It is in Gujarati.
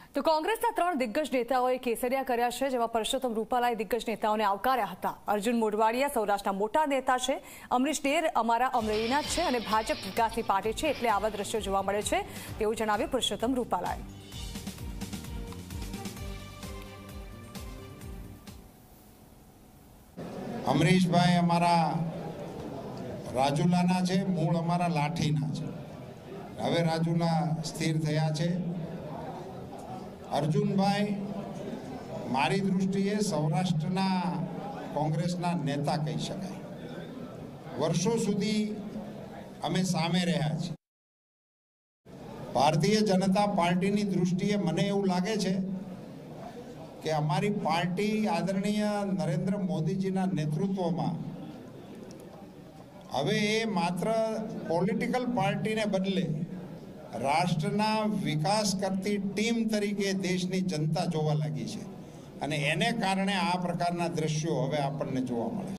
તો કોંગ્રેસના 3 દિગ્ગજ નેતાઓએ કેસરિયા કર્યા છે, જેમાં પરસોત્તમ રૂપાલાએ દિગ્ગજ નેતાઓને આવકાર્યા હતા। અર્જુન મોઢવાડિયા સૌરાષ્ટ્રના મોટા નેતા છે, અમરીશ ડેર અમારા અમરેલીના છે અને ભાજપ વિકાસની પાર્ટી છે, એટલે આવા દ્રશ્યો જોવા મળે છે તેવું જણાવ્યું પરસોત્તમ રૂપાલાએ। અમરીશભાઈ અમારા રાજુલાના છે, મૂળ અમારા લાઠીના છે, હવે રાજુલા સ્થિર થયા છે। અર્જુનભાઈ મારી દૃષ્ટિએ સૌરાષ્ટ્રના કોંગ્રેસના નેતા કહી શકાય। વર્ષો સુધી અમે સામે રહ્યા છીએ। ભારતીય જનતા પાર્ટીની દૃષ્ટિએ મને એવું લાગે છે કે અમારી પાર્ટી આદરણીય નરેન્દ્ર મોદીજીના નેતૃત્વમાં હવે એ માત્ર પોલિટિકલ પાર્ટીને બદલે રાષ્ટ્રના વિકાસ કરતી ટીમ તરીકે દેશની જનતા જોવા લાગી છે અને એને કારણે આ પ્રકારના દ્રશ્યો હવે આપણને જોવા મળે છે।